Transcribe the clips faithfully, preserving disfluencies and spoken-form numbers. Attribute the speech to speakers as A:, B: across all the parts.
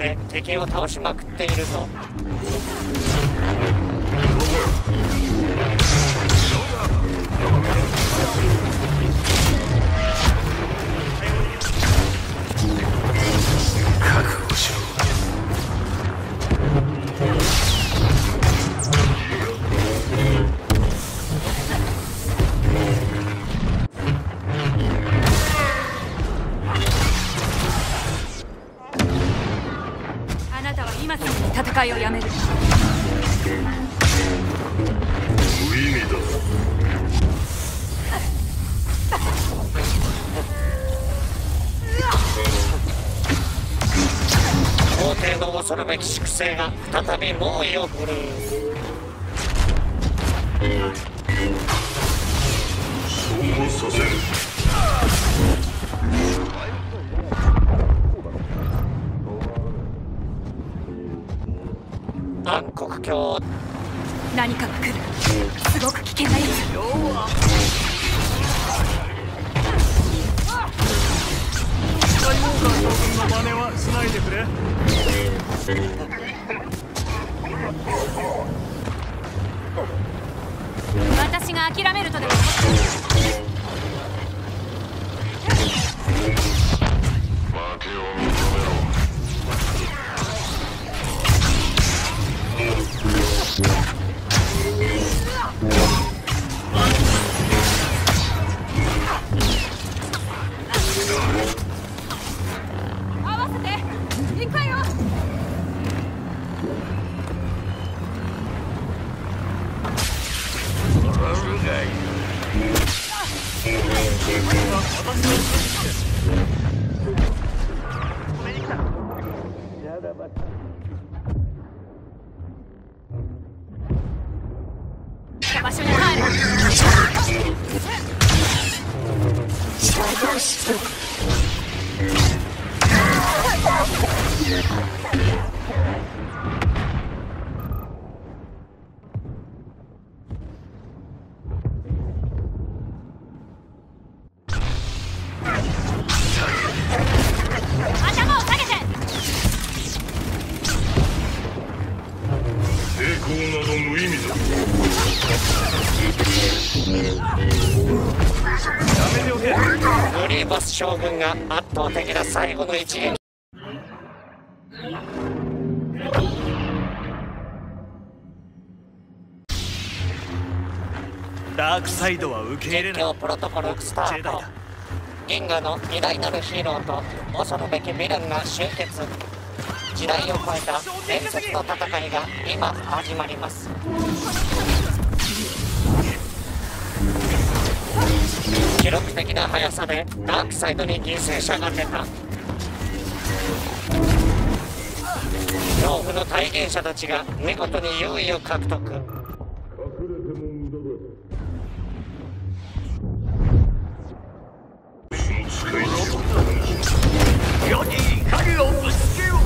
A: で敵を倒しまくっているぞ。
B: 覚悟しろ。
C: あなたは今すぐに戦いをやめる。
B: 無意味だ。
A: 皇帝の恐るべき粛清が再び猛威を振るう。
B: 消耗させる。
A: 暗黒鏡。
C: 何かが来る。すごく危険なやつ。
D: スカイウォーカー将軍の真似はしないでくれ。
C: 私が諦めるとでも思
B: 負けを認めろ。
C: 合わせて行くわよ。場所に入る。頭を下げて。
B: 抵抗など無意味だ。
D: やめておけ。
A: グリーバス将軍が圧倒的な最後の一撃。
D: ダークサイドは受け入れない。
A: 実況プロトコルスタート。銀河の偉大なるヒーローと恐るべきヴィランが集結。時代を超えた伝説の戦いが今始まります。記録的な速さでダークサイドに犠牲者が出た。恐怖の体現者たちが見事に優位を獲得。
B: 隠れても無駄だ。その使い
D: 世に影をぶつけよう。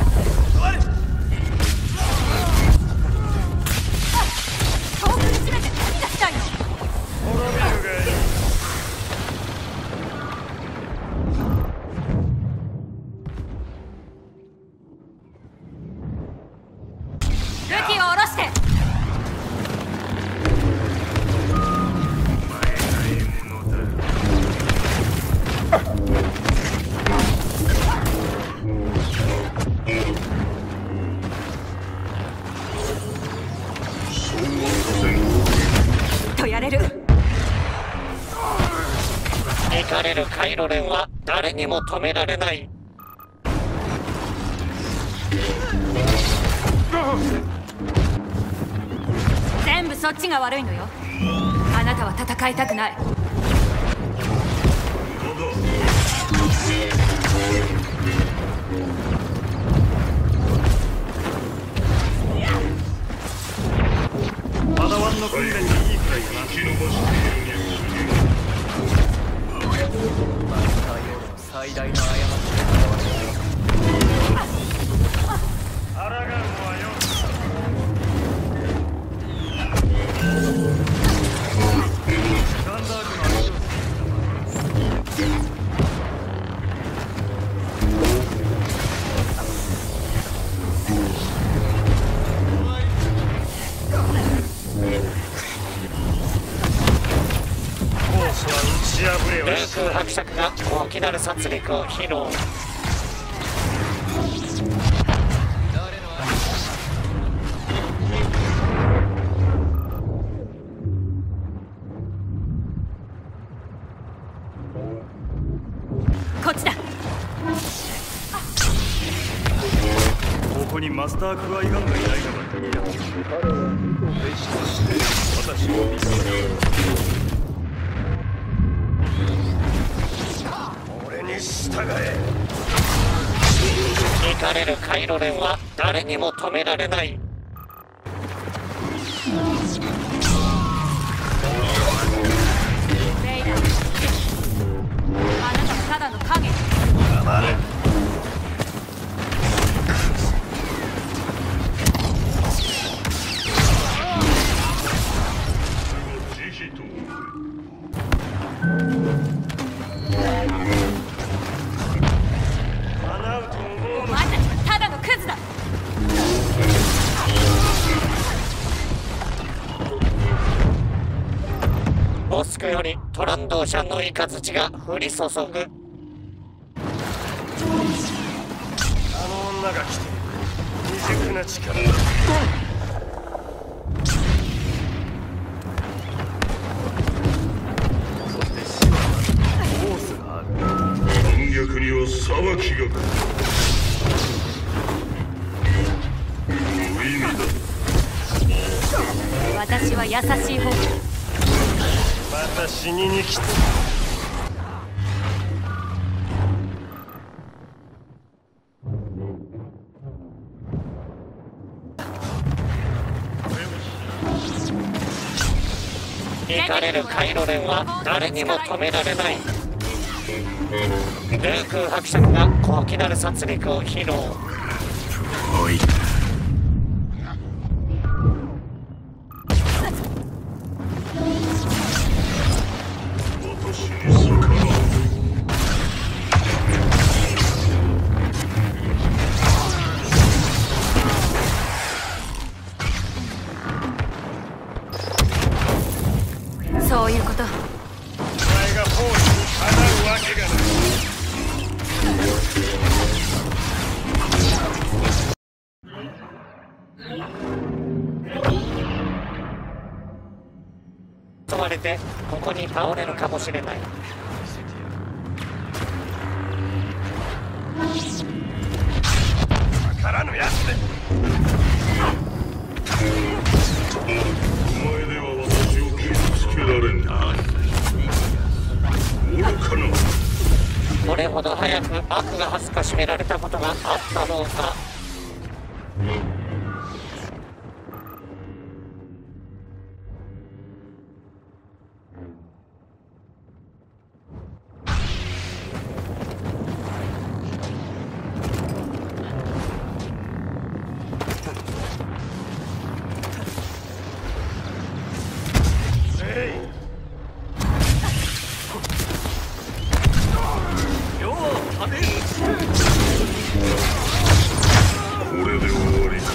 C: 遠くに詰めて何がしたいの。
D: 滅びるがいい。
C: 武器を下ろして。とやれる。
A: 行かれるカイロレンは誰にも止められない。
C: 全部そっちが悪いのよ。あなたは戦いたくない。
D: パダワンの訓練にいいくらいだな。
B: 生き延ばしている
D: マスターヨードの最大の過ち抗うのはよ。ガンダークの足をつけた。 私は打ち破れは
A: 領空伯爵が大きなる殺戮を披露。
C: こっちだ。
D: ここにマスタークワイガンがいないのが気になる。彼は意図別として私を見つける。俺に従え。
A: 怒れるカイロレンは誰にも止められない。
C: ベイダー、あなたはただの影。
D: 黙れ。
C: お前たちはただのクズだ。
A: ボスクよりトランドーシャンの雷が降り注ぐ。
D: あの女が来て未熟な力だ。そして死はホースがある。
B: 反逆には裁きが来る。無意味だ。
C: 私は優しい方。
D: また死にに来た。
A: 怒れるカイロレンは誰にも止められない。領空伯爵が高貴なる殺戮を披露。
B: おい。私に逆らう。
C: そういうこと。
D: お前がホースにかなうわけがない。
A: 襲われてここに倒れるかもしれない。
D: わからぬやつで。
B: お前では私を傷つけられん。愚かな。
A: これほど早く悪が恥ずかしめられたことがあったろうか。
B: これで終わりか。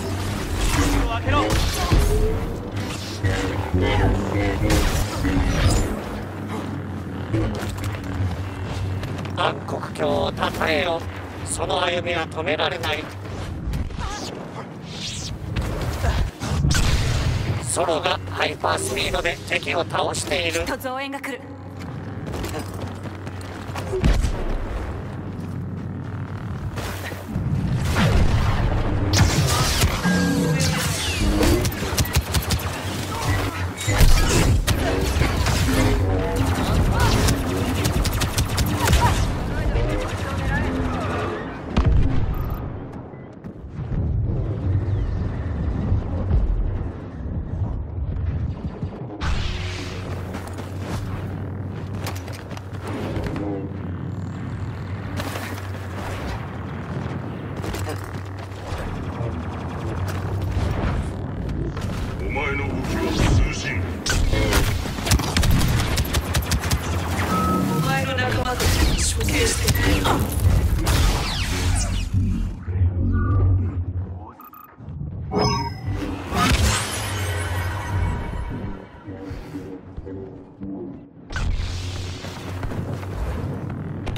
A: 暗黒教をたたえよ。その歩みは止められない。ソロがハイパースピードで敵を倒している。
C: と増援が来る。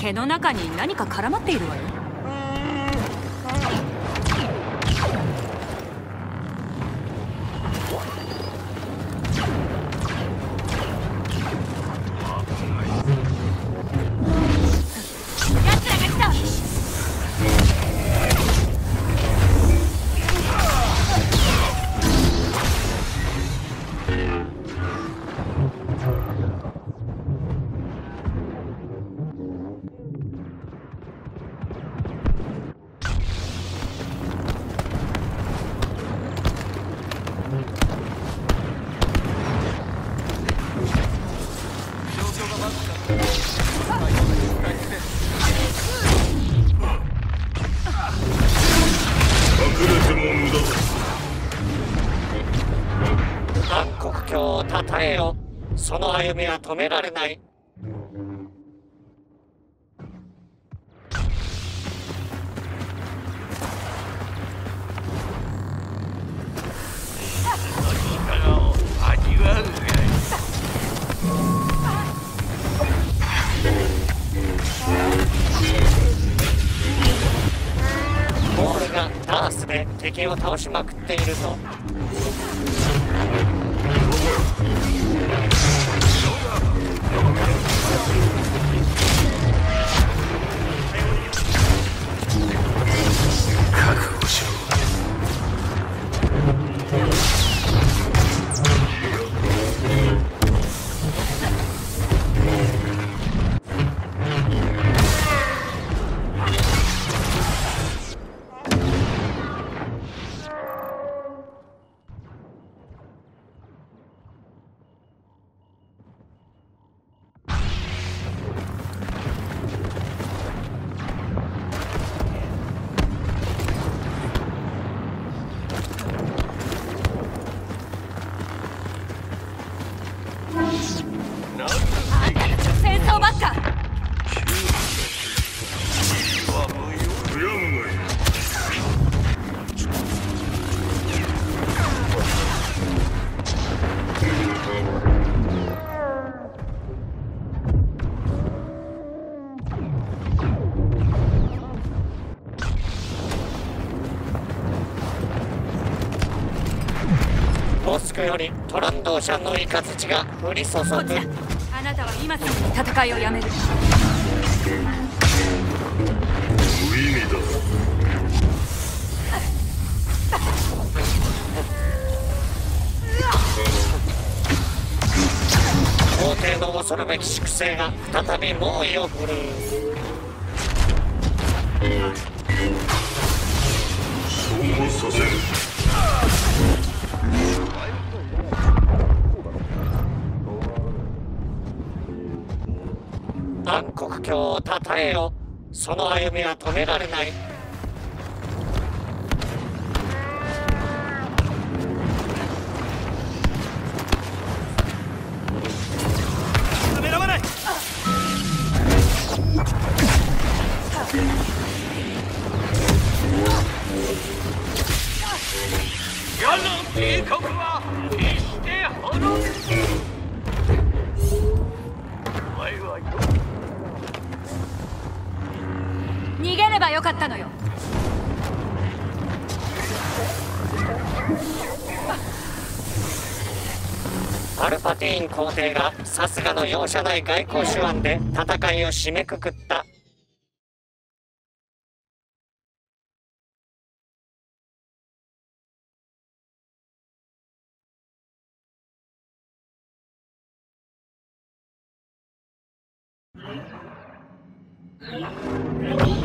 C: 毛の中に何か絡まっているわよ。奴らが来た。
B: 隠れても無駄だ。
A: 暗黒鏡をたたえよ。その歩みは止められない。ボールがダースで敵を倒しまくっているぞ。
B: 覚悟しろ。
C: 戦争ばっか。
B: 悔やむがいい。
A: モスクよりトランドーシャンの雷が降り注ぐ。
C: こちら。あなたは今すぐに戦いをやめる。
B: 無意味だ。
A: 皇帝の恐るべき粛清が再び猛威を振るう。
B: そうもさせん。
A: 暗黒鏡をたたえよ。その歩みは止められない。
D: ためらわない。世の帝国は決して滅ぶ。お前は
C: 逃げればよかったのよ。
A: パルパティーン皇帝がさすがの容赦ない外交手腕で戦いを締めくくった。
C: うん